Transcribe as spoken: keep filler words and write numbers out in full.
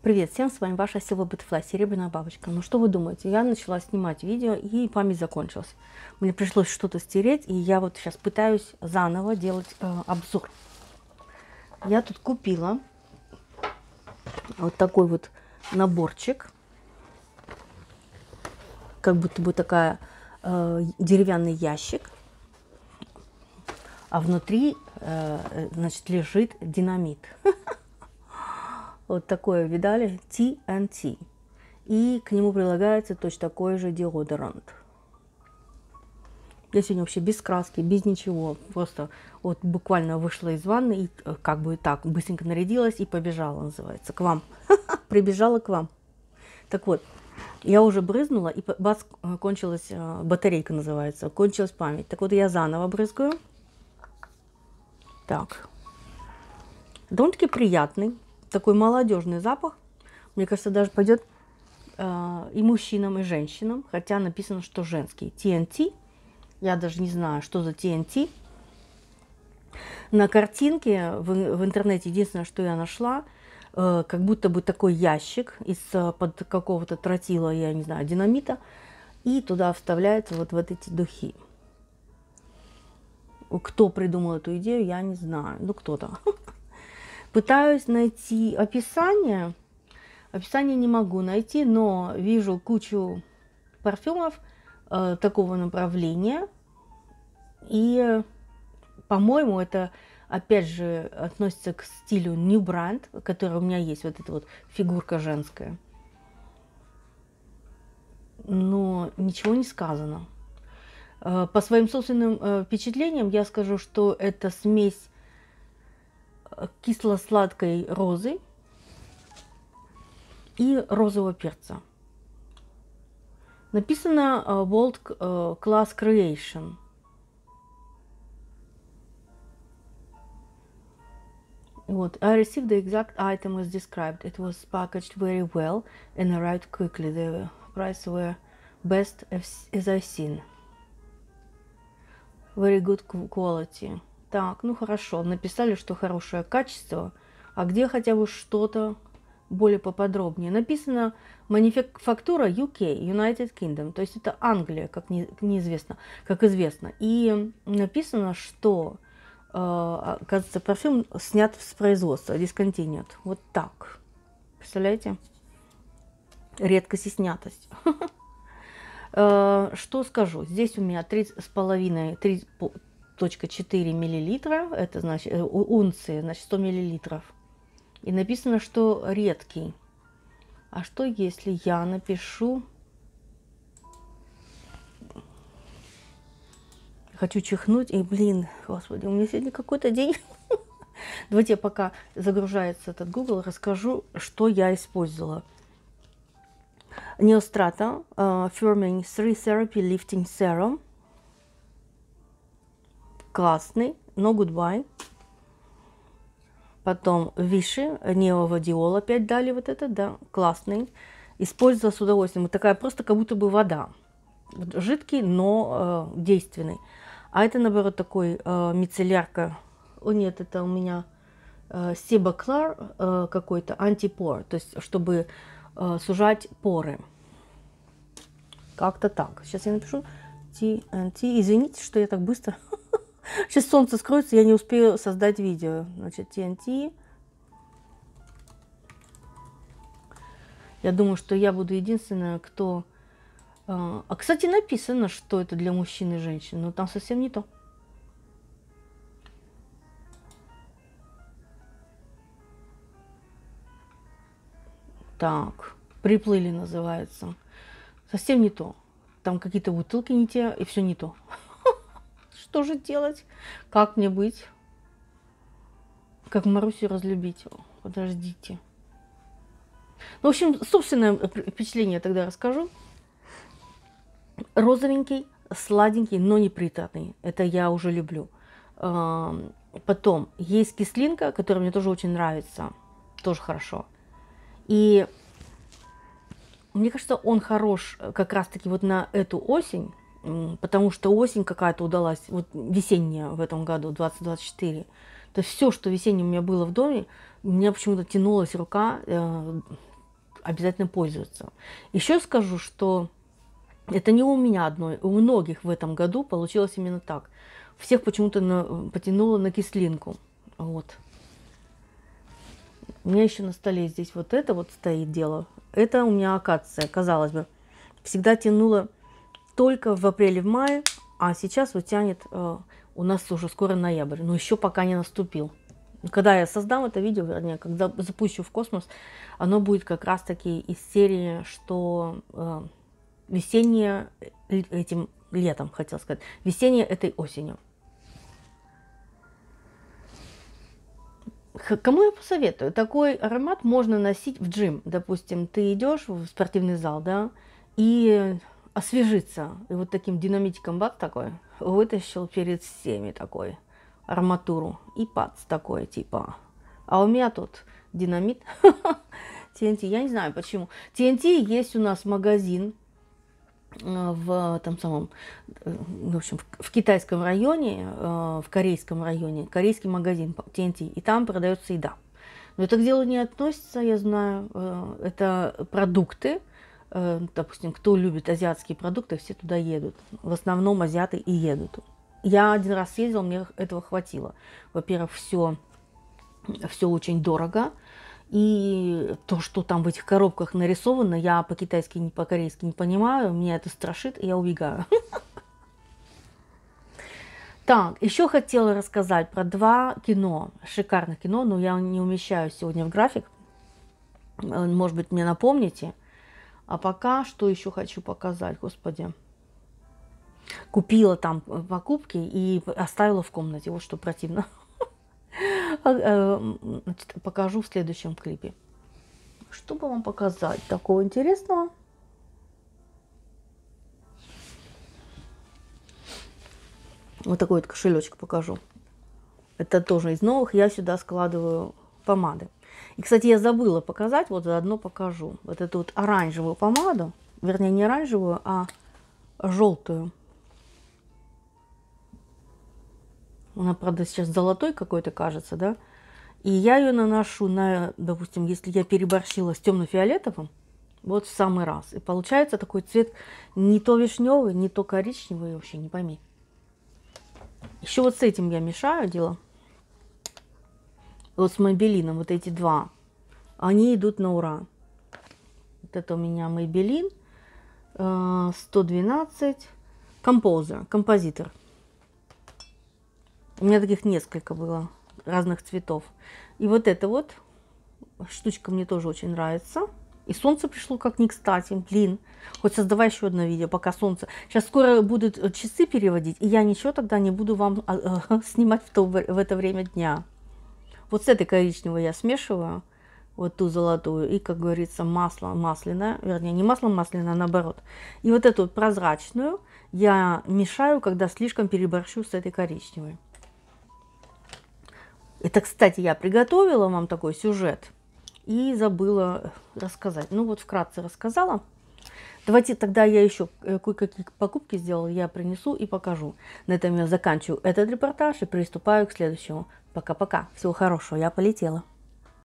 Привет всем, с вами ваша Silver Butterfly, Серебряная бабочка. Ну что вы думаете, я начала снимать видео и память закончилась. Мне пришлось что-то стереть, и я вот сейчас пытаюсь заново делать э, обзор. Я тут купила вот такой вот наборчик, как будто бы такая э, деревянный ящик, а внутри э, значит, лежит динамит. Вот такое, видали? ти эн ти. И к нему прилагается точно такой же деодорант. Я сегодня вообще без краски, без ничего. Просто вот буквально вышла из ванны и как бы так быстренько нарядилась и побежала, называется, к вам. Прибежала к вам. Так вот, я уже брызнула, и бац, кончилась батарейка, называется. Кончилась память. Так вот, я заново брызгаю. Так. Довольно-таки приятный. Такой молодежный запах. Мне кажется, даже пойдет э, и мужчинам, и женщинам. Хотя написано, что женский. ти эн ти. Я даже не знаю, что за ти эн ти. На картинке в, в интернете единственное, что я нашла, э, как будто бы такой ящик из-под какого-то тротила, я не знаю, динамита. И туда вставляются вот, вот эти духи. Кто придумал эту идею, я не знаю. Ну, кто-то. Пытаюсь найти описание. Описание не могу найти, но вижу кучу парфюмов э, такого направления. И, по-моему, это, опять же, относится к стилю New Brand, который у меня есть, вот эта вот фигурка женская. Но ничего не сказано. Э, по своим собственным э, впечатлениям я скажу, что это смесь кисло-сладкой розы и розового перца. Написано uh, World uh, Class Creation. Вот. I received the exact item as described. It was packaged very well and arrived quickly. The prices were best as I've seen. Very good quality. Так, ну хорошо, написали, что хорошее качество, а где хотя бы что-то более поподробнее? Написано мануфактура ю кей, United Kingdom, то есть это Англия, как не, неизвестно, как известно. И написано, что, э, оказывается, парфюм снят с производства, discontinued. Вот так. Представляете? Редкость и снятость. Что скажу? Здесь у меня три с половиной, три точка четыре миллилитра, это значит унции, значит сто миллилитров. И написано, что редкий. А что если я напишу... Хочу чихнуть, и, блин, господи, у меня сегодня какой-то день. Давайте я, пока загружается этот Google, расскажу, что я использовала. Neostrata uh, Firming три Therapy Lifting Serum. Классный, но goodbye. Потом Виши, неовадиол опять дали вот это, да, классный. Использовала с удовольствием. Вот такая просто как будто бы вода. Жидкий, но э, действенный. А это, наоборот, такой э, мицеллярка. О нет, это у меня э, Себаклар э, какой-то, антипор. То есть, чтобы э, сужать поры. Как-то так. Сейчас я напишу ти эн ти. Извините, что я так быстро... Сейчас солнце скроется, я не успею создать видео. Значит, ти эн ти. Я думаю, что я буду единственная, кто... А, кстати, написано, что это для мужчин и женщин, но там совсем не то. Так, приплыли называется. Совсем не то. Там какие-то бутылки не те, и все не то. Что же делать? Как мне быть? Как Марусю разлюбить? Подождите. Ну, в общем, собственное впечатление я тогда расскажу. Розовенький, сладенький, но не приторный. Это я уже люблю. Потом есть кислинка, которая мне тоже очень нравится. Тоже хорошо. И мне кажется, он хорош как раз-таки вот на эту осень. Потому что осень какая-то удалась, вот весенняя в этом году, двадцать двадцать четыре. То есть все, что весеннее у меня было в доме, у меня почему-то тянулась рука э, обязательно пользоваться. Еще скажу, что это не у меня одной, у многих в этом году получилось именно так. Всех почему-то на, потянуло на кислинку. Вот. У меня еще на столе здесь вот это вот стоит дело. Это у меня акация, казалось бы. Всегда тянуло только в апреле, в мае, а сейчас вот тянет, э, у нас уже скоро ноябрь, но еще пока не наступил. Когда я создам это видео, вернее, когда запущу в космос, оно будет как раз таки из серии, что э, весеннее этим летом, хотел сказать, весеннее этой осенью. Кому я посоветую? Такой аромат можно носить в джим. Допустим, ты идешь в спортивный зал, да, и освежиться. И вот таким динамитиком бац такой вытащил перед всеми такой арматуру. И пац такой, типа. А у меня тут динамит. ти эн ти, я не знаю почему. ти эн ти есть у нас магазин в том самом, в общем, в китайском районе, в корейском районе, корейский магазин ти эн ти, и там продается еда. Но это к делу не относится, я знаю, это продукты, допустим, кто любит азиатские продукты, все туда едут. В основном азиаты и едут. Я один раз съездила, мне этого хватило. Во-первых, все, все очень дорого. И то, что там в этих коробках нарисовано, я по-китайски, не по-корейски не понимаю, меня это страшит, и я убегаю. Так, еще хотела рассказать про два кино, шикарных кино, но я не умещаю сегодня в график. Может быть, мне напомните. А пока что еще хочу показать, господи. Купила там покупки и оставила в комнате, вот что противно. Значит, покажу в следующем клипе. Что бы вам показать такого интересного? Вот такой вот кошелечек покажу. Это тоже из новых. Я сюда складываю помады. И, кстати, я забыла показать, вот заодно покажу. Вот эту вот оранжевую помаду. Вернее, не оранжевую, а желтую. Она, правда, сейчас золотой какой-то кажется, да? И я ее наношу на, допустим, если я переборщила с темно-фиолетовым, вот в самый раз. И получается такой цвет не то вишневый, не то коричневый, вообще не пойми. Еще вот с этим я мешаю дело. Вот с Maybelline, вот эти два. Они идут на ура. Вот это у меня Maybelline сто двенадцать Composer, композитор. У меня таких несколько было, разных цветов. И вот эта вот штучка мне тоже очень нравится. И солнце пришло как ни кстати. Блин, хоть создавай еще одно видео, пока солнце. Сейчас скоро будут часы переводить, и я ничего тогда не буду вам а, а, снимать в, то, в это время дня. Вот с этой коричневой я смешиваю, вот ту золотую, и, как говорится, масло масляное, вернее, не масло масляное, а наоборот. И вот эту вот прозрачную я мешаю, когда слишком переборщу с этой коричневой. Это, кстати, я приготовила вам такой сюжет и забыла рассказать. Ну вот вкратце рассказала. Давайте тогда я еще кое-какие покупки сделала, я принесу и покажу. На этом я заканчиваю этот репортаж и приступаю к следующему. Пока-пока. Всего хорошего. Я полетела.